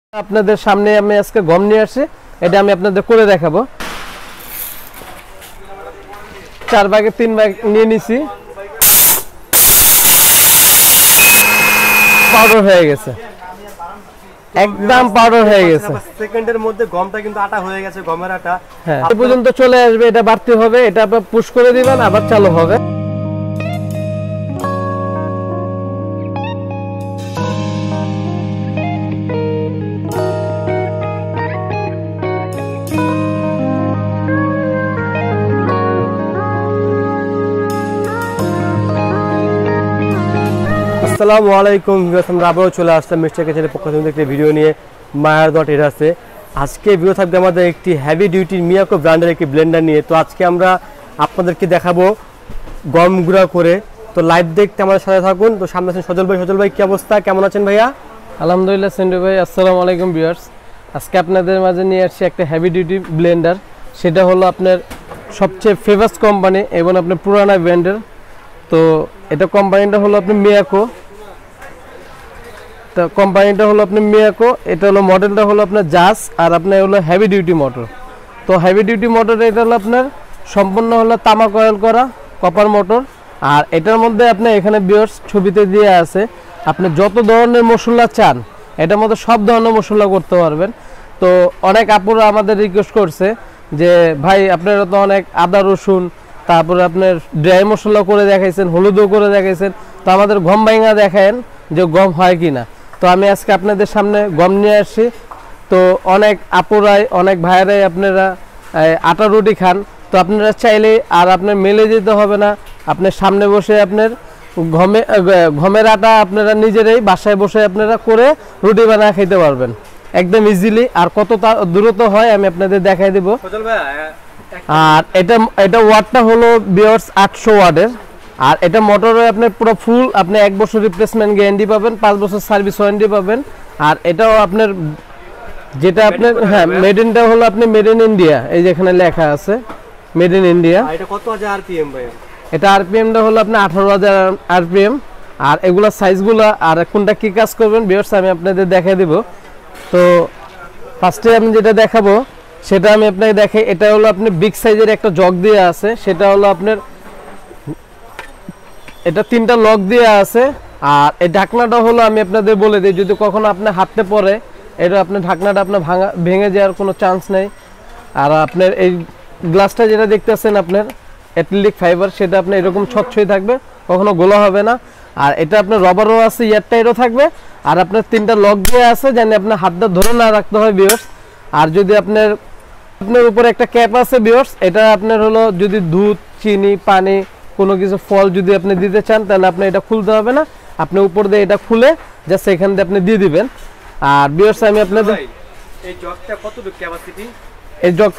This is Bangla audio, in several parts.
আপনাদের সামনে আমি আজকে গম নিয়ে আসছি, এটা আমি আপনাদের করে দেখাবো। 4 ভাগে 3 ভাগ নিয়ে নিছি, পাউডার হয়ে গেছে, একদম পাউডার হয়ে গেছে। সেকেন্ডের মধ্যে গমটা কিন্তু আটা হয়ে গেছে, গমের আটা। হ্যাঁ, এই পর্যন্ত চলে আসবে, এটা বাড়তি হবে, এটা আবার পুশ করে দিবেন, আবার চালু হবে। আসসালামু আলাইকুম ভিউয়ার্স, আমরা আবারও চলে আসলাম মিস্টার কিচেনের পক্ষ থেকে একটি ভিডিও নিয়ে মায়ার.এরাসে। আজকে ভিডিও থাকবে আমাদের একটি হেভি ডিউটির মিয়াকো ব্র্যান্ডের একটি ব্লেন্ডার নিয়ে। তো আজকে আমরা আপনাদেরকে দেখাবো গম গুঁড়া করে। তো লাইভ দেখতে আমাদের সাথে থাকুন। তো সামনে আছেন সজল ভাই। সজল ভাই, কি অবস্থা, কেমন আছেন ভাইয়া? আলহামদুলিল্লাহ সেন্টু ভাই, আসসালামু আলাইকুম ভিউয়ার্স। আজকে আপনাদের মাঝে নিয়ে আসছি একটা হেভি ডিউটি ব্লেন্ডার। সেটা হলো আপনার সবচেয়ে ফেমাস কোম্পানি এবং আপনার পুরানা ব্র্যান্ডের। তো এটা কোম্পানিটা হলো আপনার মিয়াকো। তো কোম্পানিটা হলো আপনার মিয়াকো, এটা হলো মডেলটা হলো আপনার জাস, আর আপনার হলো হেভি ডিউটি মোটর। তো হেভি ডিউটি মোটর এটা হলো আপনার সম্পূর্ণ হলো তামা কয়েল করা কপার মোটর। আর এটার মধ্যে আপনার এখানে বিয়ার্স ছবিতে দিয়ে আছে, আপনি যত ধরনের মশলা চান এটার মধ্যে সব ধরনের মশলা করতে পারবেন। তো অনেক আপুরা আমাদের রিকোয়েস্ট করছে যে ভাই আপনারা তো অনেক আদা রসুন, তারপরে আপনার ড্রাই মশলা করে দেখাইছেন, হলুদও করে দেখাইছেন, তো আমাদের গম ভাঙা দেখায়েন যে গম হয় কি না। তো আমি আজকে আপনাদের সামনে গম নিয়ে আসছি। তো অনেক আপুরাই অনেক ভাইয়েরাই আপনারা আটা রুটি খান, তো আপনারা চাইলে আর আপনার মেলে যেতে হবে না, আপনার সামনে বসে আপনার গমের আটা আপনারা নিজেরাই বাসায় বসে আপনারা করে রুটি বানিয়ে খেতে পারবেন একদম ইজিলি। আর কত দূরত্ব হয় আমি আপনাদের দেখাই দেব। আর এটা ওয়াটটা হলো বিয়ার্স 800 ওয়াটের। আর এটা মোটরে আপনার পুরো ফুল আপনি 1 বছর রিপ্লেসমেন্ট গ্যারান্টি পাবেন, 5 বছর সার্ভিস ওয়ারেন্টি পাবেন। আর এটাও আপনার যেটা আপনার হ্যাঁ মেড ইনটা হলো আপনি মেড ইন ইন্ডিয়া, এই যেখানে লেখা আছে মেড ইন ইন্ডিয়া। এটা কত হাজার আরপিএম ভাই? এটা আরপিএমটা হলো আপনি 18,000 আরপিএম। আর এগুলা সাইজগুলো আর কোনটা কি কাজ করবেন ভিউয়ার্স আমি আপনাদের দেখাই দেব। তো ফার্স্টে আমি যেটা দেখাবো সেটা আমি আপনাকে দেখাই। এটা হলো আপনি বিগ সাইজের একটা জগ দিয়ে আছে, সেটা হলো আপনার এটা 3টা লক দিয়ে আছে। আর এই ঢাকনাটা হলো আমি আপনাদের বলে দিই, যদি কখনো আপনার হাতে পড়ে এটা আপনার ঢাকনাটা আপনার ভেঙে যাওয়ার কোনো চান্স নেই। আর আপনার এই গ্লাসটা যেটা দেখতেছেন আপনার অ্যাক্রিলিক ফাইবার, সেটা আপনার এরকম স্বচ্ছই থাকবে, কখনো গোলা হবে না। আর এটা আপনার রবারও আছে, এয়ারটাইটও থাকবে। আর আপনার 3টা লক দিয়ে আছে যেন আপনার হাতটা ধরে না রাখতে হয় ভিউয়ার্স। আর যদি আপনার উপরে একটা ক্যাপ আছে ভিউয়ার্স, এটা আপনার হলো যদি দুধ, চিনি, পানি, কোনো কিছু ফল যদি আপনি দিতে চান তাহলে আপনি এটা খুলতে হবে না, আপনি উপর দিয়ে এটা খুলে জাস্ট এখান দিয়ে আপনি দিয়ে দিবেন। আর ভিউয়ার্স আমি আপনাদের এই জগটা কতটুকু ক্যাপাসিটি? এই জগ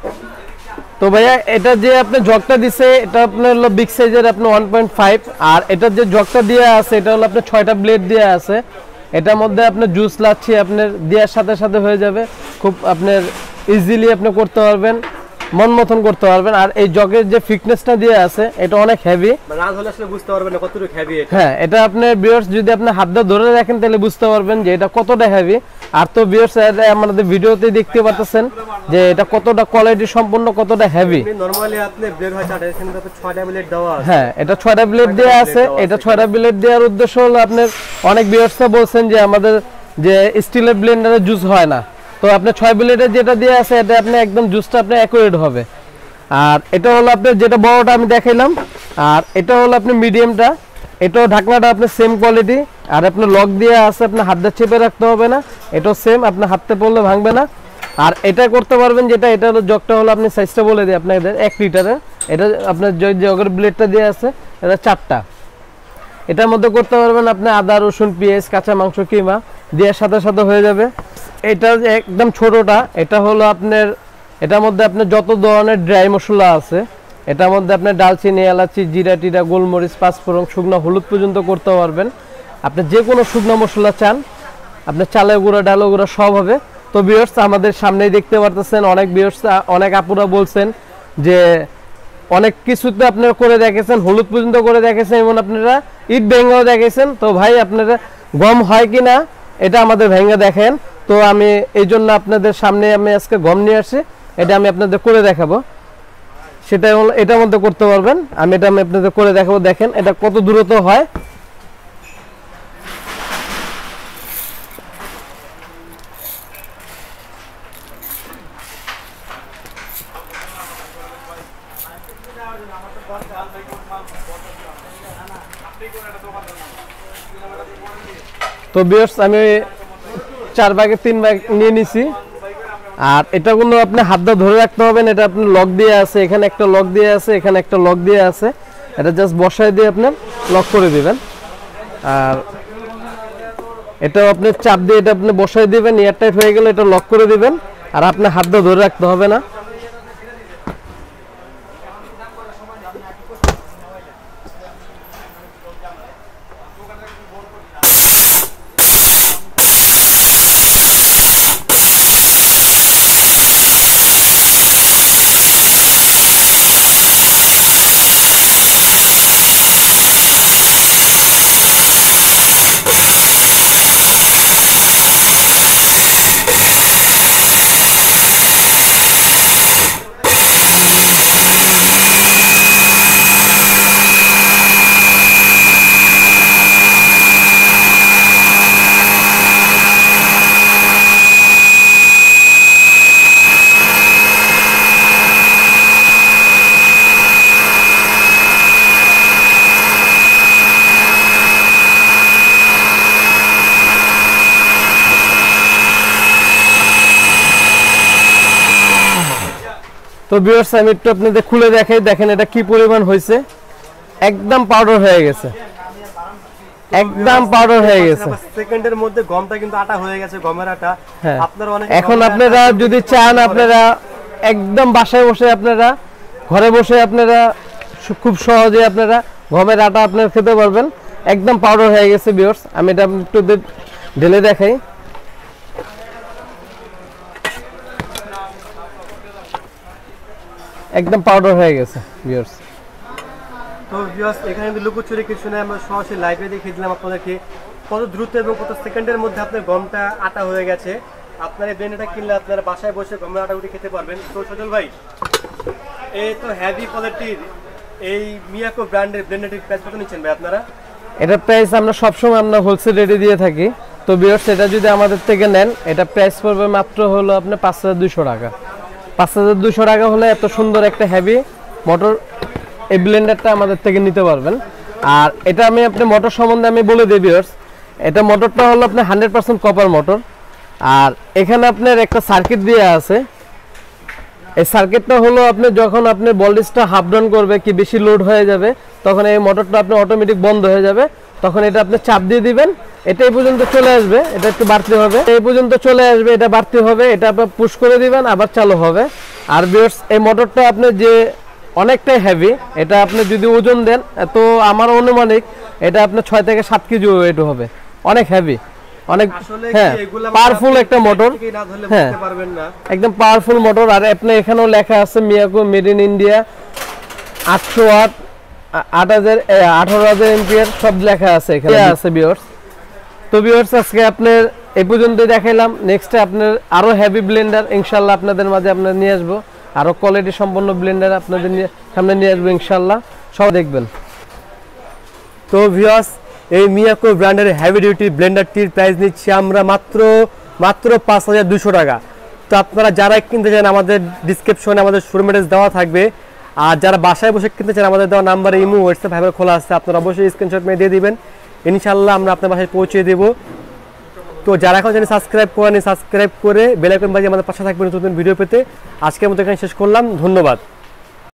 তো ভাইয়া এটা যে আপনি জগটা দিছে এটা আপনার হলো বিগ সাইজের আপনার 1.5। আর এটার যে জগটা দেওয়া আছে এটা হলো আপনার 6টা ব্লেড দেওয়া আছে। এটার মধ্যে আপনার জুস লাচ্ছি আপনার দেওয়ার সাথে সাথে হয়ে যাবে, খুব আপনার ইজিলি আপনি করতে পারবেন, মন মতন করতে পারবেন। আর এই জগের যে ফিটনেসটা দিয়ে আছে এটা অনেক হেভি, রাজ হলে আসলে বুঝতে পারবেন না কতটুকু হেভি এটা। হ্যাঁ, এটা আপনার ভিউয়ার্স যদি আপনি হাতটা ধরে রাখেন তাহলে বুঝতে পারবেন যে এটা কতটা হেভি। আর তো ভিউয়ার্স আমাদের ভিডিওতে দেখতে পাচ্ছেন যে এটা কতটা কোয়ালিটি সম্পন্ন, কতটা হেভি। নরমালি আপনি ব্লেড হয় চাটা, এখানে তো 6টা ব্লেড দেওয়া আছে। হ্যাঁ, এটা 6টা ব্লেড দেওয়া আছে। এটা 6টা ব্লেড দেওয়ার উদ্দেশ্য হলো আপনার অনেক ভিউয়ার্সরা বলছেন যে আমাদের যে স্টিলের ব্লেন্ডারে জুস হয় না, তো আপনি 6 ব্লেডের যেটা দেওয়া আছে এটা আপনি একদম জুসটা আপনি অ্যাকুরেট হবে। আর এটা হলো আপনার যেটা বড়টা আমি দেখাইলাম, আর এটা হলো আপনি মিডিয়ামটা, এটাও ঢাকনাটা আপনার সেম কোয়ালিটি। আর আপনার লক দিয়ে আছে, আপনার হাতটা চেপে রাখতে হবে না, এটাও সেম, আপনার হাতে পড়লে ভাঙবে না। আর এটা করতে পারবেন যেটা, এটা হলো জগটা হলো আপনি সাইজটা বলে দিই আপনাদের 1 লিটারের। এটা আপনার জগের ব্লেডটা দিয়ে আছে এটা 4টা। এটার মধ্যে করতে পারবেন আপনি আদা রসুন পেঁয়াজ কাঁচা মাংস কিমা দেওয়ার সাথে সাথে হয়ে যাবে। এটা একদম ছোটটা, এটা হলো আপনার এটার মধ্যে আপনার যত ধরনের ড্রাই মশলা আছে, এটার মধ্যে আপনার ডালচিনি, এলাচি, জিরা টিরা, গোলমরিচ, পাঁচফোড়ন, শুকনো হলুদ পর্যন্ত করতে পারবেন। আপনি যে কোনো শুকনো মশলা চান, আপনার চালের গুঁড়া, ডালের গুঁড়া সব হবে। তো ভিউয়ার্স আমাদের সামনেই দেখতে পারতেছেন, অনেক ভিউয়ার্স অনেক আপুরা বলছেন যে অনেক কিছুতে আপনারা করে দেখেছেন, হলুদ পর্যন্ত করে দেখেছেন এবং আপনারা ইট ভেঙেও দেখেছেন। তো ভাই আপনারা গম হয় কি না এটা আমাদের ভেঙে দেখেন। তো আমি এই জন্য আপনাদের সামনে আমি আজকে গম নিয়ে আসি, এটা আমি আপনাদের করে দেখাবো। সেটা হলো এটার মধ্যে করতে পারবেন, আমি আপনাদের করে দেখাবো। দেখেন এটা কত দ্রুত হয়। তো ভিউয়ার্স আমি 4 ভাগে 3 ভাগ নিয়ে নিছি। আর এটা কোনো আপনি হাত দিয়ে ধরে রাখতে হবে না, এটা আপনি লক দিয়ে আছে, এখানে একটা লক দিয়ে আছে, এখানে একটা লক দিয়ে আছে, এটা জাস্ট বসায় দিয়ে আপনি লক করে দিবেন। আর এটাও আপনি চাপ দিয়ে এটা আপনি বসায় দিবেন, এয়ার টাইট হয়ে গেলে এটা লক করে দিবেন। আর আপনি হাত দিয়ে ধরে রাখতে হবে না। তো ভিউয়ার্স আমি একটু আপনাদের খুলে দেখাই, দেখেন এটা কি পরিমাণ হয়েছে। একদম পাউডার হয়ে গেছে, একদম পাউডার হয়ে গেছে। সেকেন্ডের মধ্যে গমটা কিন্তু আটা হয়ে গেছে, গমের আটা। আপনারা অনেক এখন আপনারা যদি চান আপনারা একদম বাসায় বসে আপনারা ঘরে বসে আপনারা খুব সহজে আপনারা গমের আটা আপনারা খেতে পারবেন। একদম পাউডার হয়ে গেছে ভিউয়ার্স, আমি এটা একটু ঢেলে দেখাই। একদম পাউডার হয়ে গেছে ভিউয়ার্স। তো ভিউয়ার্স এখানে কিন্তু লুকোচুরি কিছু নেই, আমরা সরাসরি লাইভে দেখিয়ে দিলাম আপনাদেরকে কত দ্রুত এবং কত সেকেন্ডের মধ্যে আপনার গমটা আটা হয়ে গেছে। আপনার এই ব্লেন্ডারটা কিনলে আপনারা বাসায় বসে গমের আটাগুলি খেতে পারবেন। তো সজল ভাই, এই তো হেভি কোয়ালিটির এই মিয়াকো ব্র্যান্ডের ব্লেন্ডারটির প্রাইস কত নিচ্ছেন ভাই আপনারা? এটা প্রাইস আমরা সবসময় আমরা হোলসেল রেটে দিয়ে থাকি। তো ভিউয়ার্স এটা যদি আমাদের থেকে নেন এটা প্রাইস পড়বে মাত্র হলো আপনার 5200 টাকা। 5200 টাকা হলে এত সুন্দর একটা হেভি মোটর এই ব্লেন্ডারটা আমাদের থেকে নিতে পারবেন। আর এটা আমি আপনি মোটর সম্বন্ধে আমি বলে দিই ভিউয়ার্স, এটা মোটরটা হলো আপনার 100% কপার মোটর। আর এখানে আপনার একটা সার্কিট দিয়ে আছে, এই সার্কিটটা হলো আপনি যখন আপনি ভোল্টেজটা হাফ ডাউন করবে কি বেশি লোড হয়ে যাবে তখন এই মোটরটা আপনি অটোমেটিক বন্ধ হয়ে যাবে, তখন এটা আপনি চাপ দিয়ে দিবেন, এটা এই পর্যন্ত চলে আসবে, এটা একটু বাড়তে হবে, এই পর্যন্ত চলে আসবে, এটা বাড়তে হবে, এটা আপনি পুশ করে দিবেন আবার চালু হবে। আর ভিউয়ার্স এই মোটরটা আপনি যে অনেকটাই হেভি, এটা আপনি যদি ওজন দেন তো আমার অনুমানিক এটা আপনার 6 থেকে 7 কেজি ওয়েট হবে, অনেক হেভি, অনেক হ্যাঁ পাওয়ারফুল একটা মোটর। হ্যাঁ একদম পাওয়ারফুল মোটর। আর আপনি এখানেও লেখা আছে Miyako made in India, 800 watt, 18,000 ampere সব লেখা আছে এখানে আছে ভিউয়ার্স। তো ভিউয়ার্স আজকে আপনার এই পর্যন্তই দেখাইলাম। নেক্সটে আপনার আরো হেভি ব্লেন্ডার ইনশাআল্লাহ আপনাদের মাঝে আপনারা নিয়ে আসবো, আরো কোয়ালিটি সম্পন্ন ব্লেন্ডার আপনাদের সামনে নিয়ে আসবো ইনশাআল্লাহ, সব দেখবেন। তো ভিউয়ার্স এই মিয়াকো ব্র্যান্ডের হেভি ডিউটি ব্লেন্ডারটির প্রাইস নিচ্ছি আমরা মাত্র 5200 টাকা। তো আপনারা যারা কিনতে চান আমাদের ডিসক্রিপশনে আমাদের শোরুম অ্যাড্রেস দেওয়া থাকবে। আর যারা বাসায় বসে কিনতে চান আমাদের দেওয়া নাম্বারে ইমো হোয়াটসঅ্যাপ ভাইবার খোলা আছে, আপনারা অবশ্যই স্ক্রিনশট মেরে দিয়ে দিবেন, ইনশাআল্লাহ আমরা আপনার বাসায় পৌঁছে দেব। তো যারা এখন চ্যানেল সাবস্ক্রাইব করেনি সাবস্ক্রাইব করে বেল আইকন বাজিয়ে আমাদের পাশে থাকবেন নতুন ভিডিও পেতে। আজকের মতো এখানে শেষ করলাম, ধন্যবাদ।